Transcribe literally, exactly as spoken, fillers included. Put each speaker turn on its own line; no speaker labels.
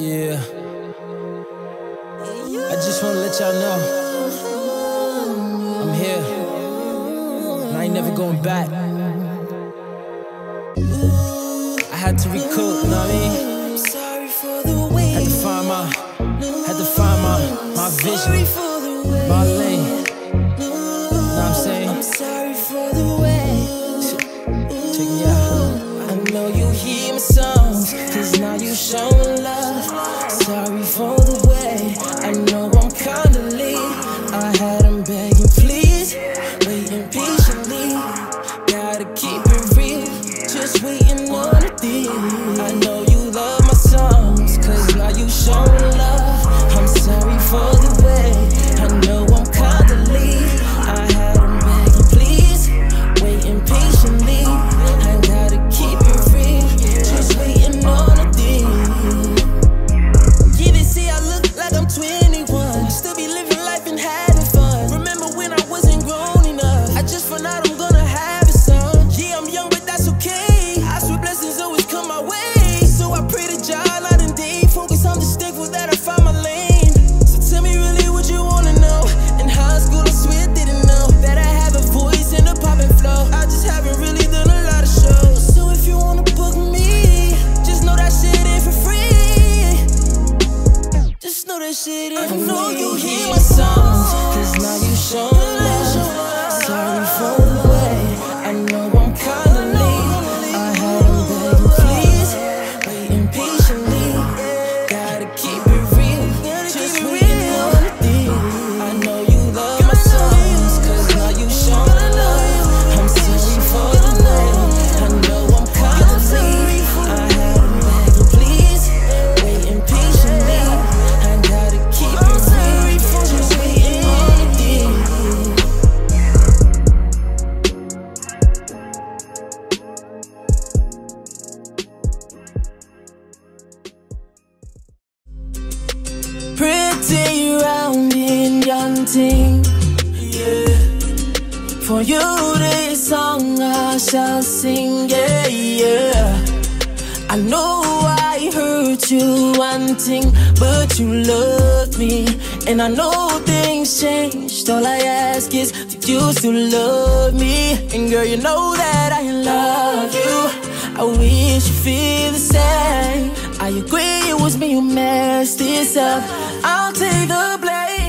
Yeah, I just wanna let y'all know I'm here, and I ain't never going back. I had to recoup, you know what I mean? Had to find my, had to find my, my vision, my lane. Know what I'm saying?
I'm sorry for the way.
Check me out.
I know you hear my songs, cause now you showing love. Sorry for the way. I know I'm kinda late. I had them begging please, waiting patiently. Gotta keep it real, just waiting on a deal. I know you love my songs, cause now you showing love. I'm sorry for the way. I know I'm kinda late. I had them begging please, waiting patiently. I gotta keep it real, just waiting on a deal. Yeah, they say I look like I'm twenty-one, still be living life and having fun. Remember when I wasn't grown enough? I just found out I'm gonna have a son. Yeah, I'm young, but that's okay. I swear blessings always come my way. So I pray to God night and day. Focus, I'm just thankful that I found my lane. So tell me really what you wanna know. In high school, I swear I didn't know that I have a voice and a poppin' flow. I just haven't really done a lot of shows. So if you wanna book me, just know that shit ain't for free. Just know that shit ain't for free. I know you hear my songs, cause now you showing love. Sorry for the way. I know I'm kinda late. I had them begging please, waiting patiently. Gotta keep it real, just waiting on a deal. I know you love my songs, cause now you showing love. I'm sorry for the way. I know I'm kinda late. I had them begging please, waiting patiently. I gotta keep it real, just waiting on a deal. Pretty round and young thing, yeah. For you this song I shall sing, yeah, yeah. I know I hurt you one thing, but you love me. And I know things changed, all I ask is for you to love me. And girl, you know that I love you. I wish you feel the same. I agree it was me who messed this up. I'll take the blame.